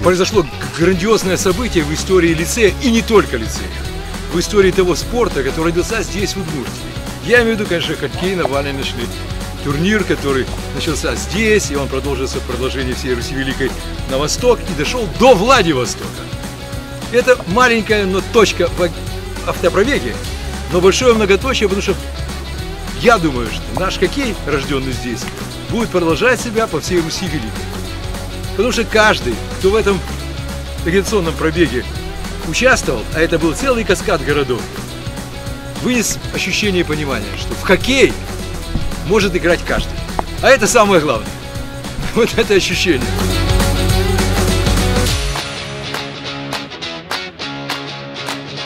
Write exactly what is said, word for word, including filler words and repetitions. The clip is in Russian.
произошло грандиозное событие в истории лицея, и не только лицея, в истории того спорта, который родился здесь, в Удмуртии. Я имею в виду, конечно, хоккейно-валеночный турнир, который начался здесь, и он продолжился в продолжении всей Руси Великой на восток и дошел до Владивостока. Это маленькая, но точка в автопробеге, но большое многоточие, потому что я думаю, что наш хоккей, рожденный здесь, будет продолжать себя по всей Руси Великой. Потому что каждый, кто в этом агитационном пробеге участвовал, а это был целый каскад городов, вынес ощущение и понимание, что в хоккей может играть каждый. А это самое главное. Вот это ощущение.